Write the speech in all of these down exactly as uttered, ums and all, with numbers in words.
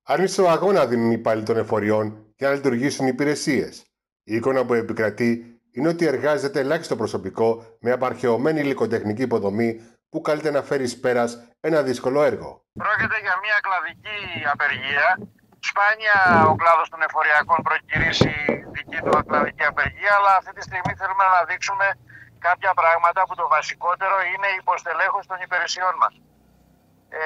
Άρνηση στο αγώνα δίνουν οι υπάλληλοι των εφοριών για να λειτουργήσουν οι υπηρεσίες. Η εικόνα που επικρατεί είναι ότι εργάζεται ελάχιστο προσωπικό με απαρχαιωμένη υλικοτεχνική υποδομή που καλείται να φέρει εις πέρας ένα δύσκολο έργο. Πρόκειται για μια κλαδική απεργία. Σπάνια ο κλάδος των εφοριακών προκυρήσει δική του κλαδική απεργία, αλλά αυτή τη στιγμή θέλουμε να δείξουμε κάποια πράγματα που το βασικότερο είναι η υποστελέχωση των υπηρεσιών μας. Ε,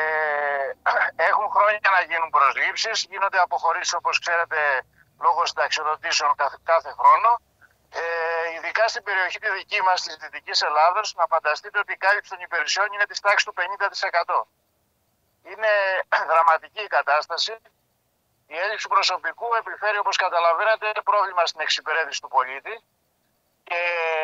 έχουν χρόνια να γίνουν προσλήψεις, γίνονται αποχωρήσεις όπως ξέρετε λόγω συνταξιοδοτήσεων κάθε, κάθε χρόνο. Ε, ειδικά στην περιοχή τη δική μας της Δυτικής Ελλάδος, να φανταστείτε ότι η κάλυψη των υπηρεσιών είναι της τάξης του πενήντα τοις εκατό. Είναι δραματική η κατάσταση. Η έλλειψη προσωπικού επιφέρει, όπως καταλαβαίνετε, πρόβλημα στην εξυπηρέτηση του πολίτη. Και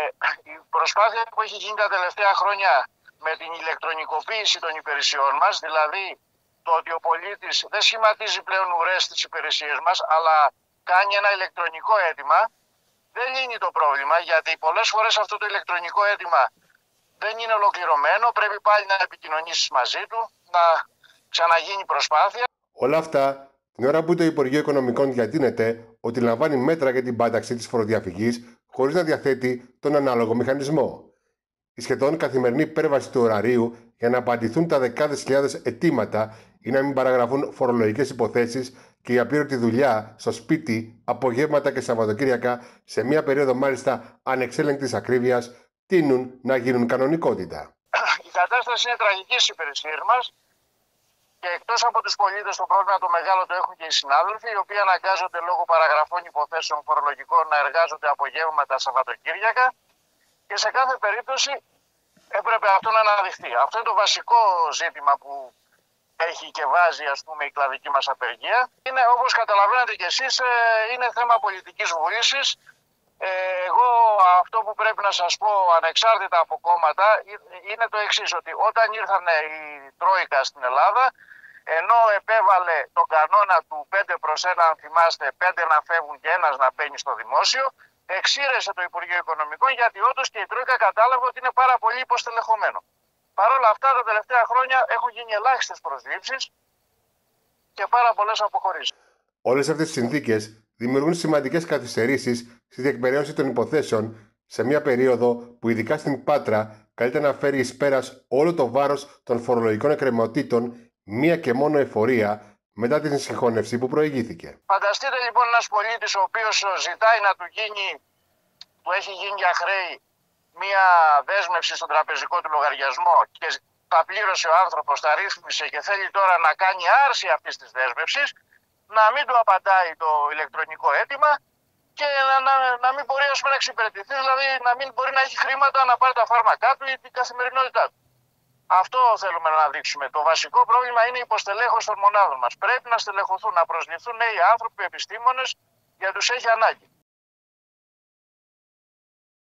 η προσπάθεια που έχει γίνει τα τελευταία χρόνια με την ηλεκτρονικοποίηση των υπηρεσιών μας, δηλαδή το ότι ο πολίτης δεν σχηματίζει πλέον ουρές στις υπηρεσίες μας, αλλά κάνει ένα ηλεκτρονικό αίτημα, δεν λύνει το πρόβλημα, γιατί πολλές φορές αυτό το ηλεκτρονικό αίτημα δεν είναι ολοκληρωμένο, πρέπει πάλι να επικοινωνήσεις μαζί του, να ξαναγίνει προσπάθεια. Όλα αυτά την ώρα που το Υπουργείο Οικονομικών διατείνεται ότι λαμβάνει μέτρα για την πάταξη της φοροδιαφυγής χωρίς να διαθέτει τον ανάλογο μηχανισμό. Η σχεδόν καθημερινή υπέρβαση του ωραρίου για να απαντηθούν τα δεκάδες χιλιάδες αιτήματα ή να μην παραγραφούν φορολογικές υποθέσεις και η απλήρωτη δουλειά στο σπίτι, απογεύματα και Σαββατοκύριακα, σε μια περίοδο μάλιστα ανεξέλεγκτης ακρίβειας, τείνουν να γίνουν κανονικότητα. Η κατάσταση είναι τραγική στις υπηρεσίες μας και εκτός από τους πολίτες το πρόβλημα το μεγάλο το έχουν και οι συνάδελφοι, οι οποίοι αναγκάζονται λόγω παραγραφών υποθέσεων φορολογικών να εργάζονται απογεύματα Σαββατοκύριακα. Και σε κάθε περίπτωση έπρεπε αυτό να αναδειχθεί. Αυτό είναι το βασικό ζήτημα που έχει και βάζει ας πούμε η κλαδική μας απεργία. Είναι, όπως καταλαβαίνετε και εσείς, είναι θέμα πολιτικής βούλησης. Ε, εγώ αυτό που πρέπει να σας πω ανεξάρτητα από κόμματα είναι το εξής, ότι όταν ήρθαν η Τρόικα στην Ελλάδα, ενώ επέβαλε τον κανόνα του πέντε προς ένα, αν θυμάστε, πέντε να φεύγουν και ένας να μπαίνει στο δημόσιο, εξήρεσε το Υπουργείο Οικονομικών, γιατί όντως και η Τρόικα κατάλαβε ότι είναι πάρα πολύ υποστελεχωμένο. Παρ' όλα αυτά, τα τελευταία χρόνια έχουν γίνει ελάχιστες προσλήψεις και πάρα πολλές αποχωρήσεις. Όλες αυτές οι συνθήκες δημιουργούν σημαντικές καθυστερήσεις στη διεκπεραίωση των υποθέσεων σε μια περίοδο που, ειδικά στην Πάτρα, καλείται να φέρει εις πέρας όλο το βάρος των φορολογικών εκκρεμωτήτων μία και μόνο εφορία μετά την συγχώνευση που προηγήθηκε. Φανταστείτε λοιπόν ένας πολίτης ο οποίος ζητάει να του γίνει, του έχει γίνει για χρέη μία δέσμευση στον τραπεζικό του λογαριασμό και τα πλήρωσε ο άνθρωπος, τα ρύθμισε και θέλει τώρα να κάνει άρση αυτής της δέσμευσης, να μην του απαντάει το ηλεκτρονικό αίτημα και να, να, να μην μπορεί ας πούμε, να εξυπηρετηθεί, δηλαδή να μην μπορεί να έχει χρήματα να πάρει τα φάρμακά του ή την καθημερινότητά του. Αυτό θέλουμε να δείξουμε. Το βασικό πρόβλημα είναι η υποστελέχωση των μονάδων μας. Πρέπει να στελεχωθούν, να προσληφθούν νέοι άνθρωποι, επιστήμονες, για τους έχει ανάγκη.